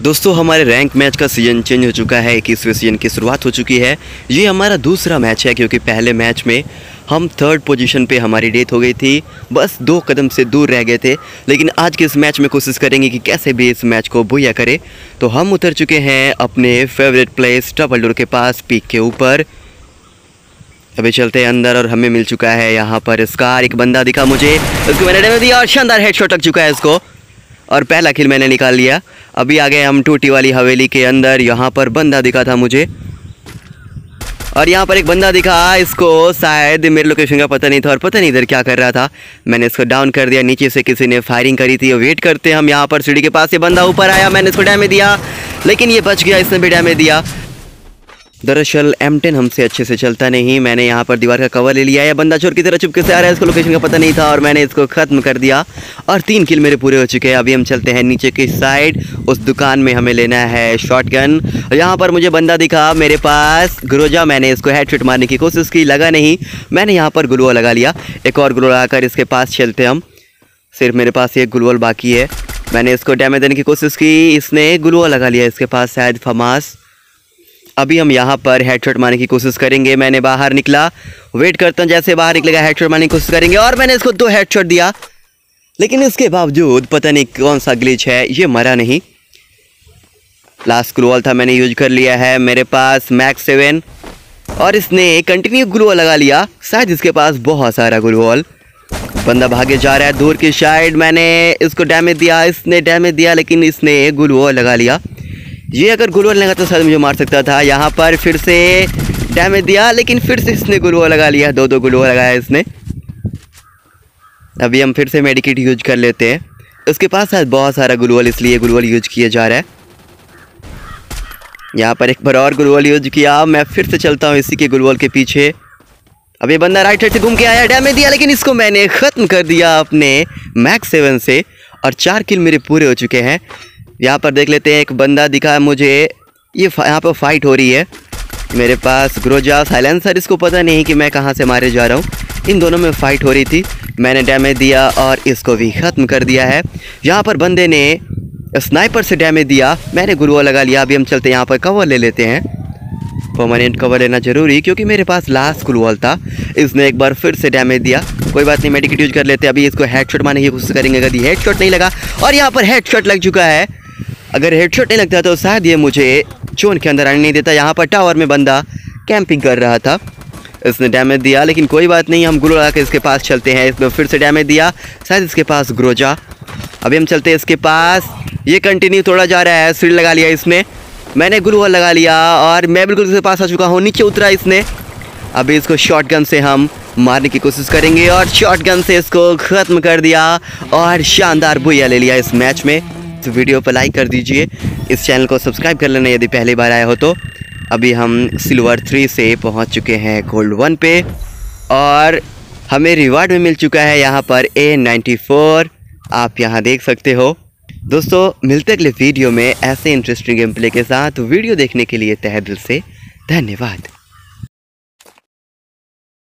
दोस्तों हमारे rank match का सीजन चेंज हो चुका है। 21वें सीजन की शुरुआत हो चुकी है। ये हमारा दूसरा मैच है क्योंकि पहले मैच में हम 3rd पोजीशन पे हमारी डेथ हो गई थी, बस 2 कदम से दूर रह गए थे। लेकिन आज के इस मैच में कोशिश करेंगे कि कैसे भी इस मैच को बुया करे। तो हम उतर चुके हैं अपने फेवरेट प्लेस ट्रबल डोर के पास, पीक के ऊपर। अभी चलते हैं अंदर और हमें मिल चुका है यहाँ पर स्कार। एक बंदा दिखा मुझे, उसको मैंने डैमेज दिया और शानदार हेडशॉट लग चुका है इसको और पहला किल मैंने निकाल लिया। अभी आ गए हम टूटी वाली हवेली के अंदर। यहाँ पर बंदा दिखा था मुझे और यहाँ पर एक बंदा दिखा, इसको शायद मेरे लोकेशन का पता नहीं था और पता नहीं इधर क्या कर रहा था। मैंने इसको डाउन कर दिया। नीचे से किसी ने फायरिंग करी थी। वेट करते हम यहाँ पर सीढ़ी के पास। ये बंदा ऊपर आया, मैंने इसको डैमेज दिया लेकिन ये बच गया, इसने भी डैमेज दिया। दरअसल M10 हमसे अच्छे से चलता नहीं। मैंने यहाँ पर दीवार का कवर ले लिया है। बंदा चोर की तरह चुपके से आ रहा है, इसको लोकेशन का पता नहीं था और मैंने इसको ख़त्म कर दिया और 3 किल मेरे पूरे हो चुके हैं। अभी हम चलते हैं नीचे की साइड। उस दुकान में हमें लेना है शॉटगन। यहाँ पर मुझे बंदा दिखा मेरे पास ग्रोजा। मैंने इसको हेडशॉट मारने की कोशिश की, लगा नहीं। मैंने यहाँ पर ग्लूवॉल लगा लिया। एक और ग्लूवॉल लगाकर इसके पास चलते हम। सिर्फ मेरे पास एक ग्लूवॉल बाकी है। मैंने इसको डैमेज देने की कोशिश की, इसने ग्लूवॉल लगा लिया इसके पास, शायद फमास। अभी हम यहाँ पर हेडशॉट मारने की कोशिश करेंगे। मैंने बाहर निकला, वेट करता हूँ जैसे बाहर निकलेगा हेडशॉट मारने की कोशिश करेंगे और मैंने इसको 2 हेडशॉट दिया लेकिन इसके बावजूद पता नहीं कौन सा ग्लिच है, ये मरा नहीं। लास्ट ग्लूवॉल था, मैंने यूज कर लिया है। मेरे पास मैक्स 7 और इसने कंटिन्यू ग्लूवॉल लगा लिया, शायद इसके पास बहुत सारा ग्लूवॉल। बंदा भागे जा रहा है दूर की साइड। मैंने इसको डैमेज दिया, इसने डैमेज दिया लेकिन इसने ग्लूवॉल लगा लिया। ये अगर ग्लूवॉल लगा तो शायद मुझे मार सकता था। यहाँ पर फिर से डैमेज दिया लेकिन फिर से इसने ग्लूवॉल लगा लिया। 2 ग्लूवॉल लगाया इसने। अभी हम फिर से मेडिकेट यूज कर लेते हैं। उसके पास शायद बहुत सारा ग्लूवॉल, इसलिए ग्लूवॉल यूज किया जा रहा है। यहाँ पर एक बार और ग्लूवॉल यूज किया। मैं फिर से चलता हूँ इसी के ग्लूवॉल के पीछे। अब ये बंदा राइट साइड से घूम के आया, डैमेज दिया लेकिन इसको मैंने ख़त्म कर दिया अपने मैक्स 7 से और 4 किल मेरे पूरे हो चुके हैं। यहाँ पर देख लेते हैं, एक बंदा दिखा मुझे। ये यहाँ पर फाइट हो रही है। मेरे पास ग्रोजा साइलेंसर, इसको पता नहीं कि मैं कहाँ से मारे जा रहा हूँ। इन दोनों में फ़ाइट हो रही थी। मैंने डैमेज दिया और इसको भी ख़त्म कर दिया है। यहाँ पर बंदे ने स्नाइपर से डैमेज दिया, मैंने ग्लूवॉल लगा लिया। अभी हम चलते हैं यहाँ पर कवर ले लेते हैं। परमानेंट कवर लेना ज़रूरी क्योंकि मेरे पास लास्ट ग्लूवॉल था। इसने एक बार फिर से डैमेज दिया, कोई बात नहीं, मेडिकेट यूज कर लेते हैं। अभी इसको हेडशॉट मारने की कोशिश करेंगे। अगर ये हेडशॉट नहीं लगा और यहाँ पर हेडशॉट लग चुका है। अगर हेडशॉट नहीं लगता तो शायद ये मुझे जोन के अंदर आने नहीं देता। यहाँ पर टावर में बंदा कैंपिंग कर रहा था, इसने डैमेज दिया लेकिन कोई बात नहीं, हम ग्लू लगा के इसके पास चलते हैं। इसमें फिर से डैमेज दिया, शायद इसके पास ग्रोजा। अभी हम चलते हैं इसके पास। ये कंटिन्यू तोड़ा जा रहा है, सील लगा लिया इसने। मैंने ग्लूवॉल लगा लिया और मैं बिल्कुल इसके पास आ चुका हूँ। नीचे उतरा इसने। अभी इसको शॉटगन से हम मारने की कोशिश करेंगे और शॉटगन से इसको ख़त्म कर दिया और शानदार बुया ले लिया इस मैच में। तो वीडियो पर लाइक कर दीजिए, इस चैनल को सब्सक्राइब कर लेना यदि पहली बार आए हो तो। अभी हम सिल्वर 3 से पहुंच चुके हैं गोल्ड 1 पे और हमें रिवार्ड में मिल चुका है यहाँ पर A94, आप यहाँ देख सकते हो। दोस्तों मिलते अगले वीडियो में ऐसे इंटरेस्टिंग गेम प्ले के साथ। वीडियो देखने के लिए तहे दिल से धन्यवाद।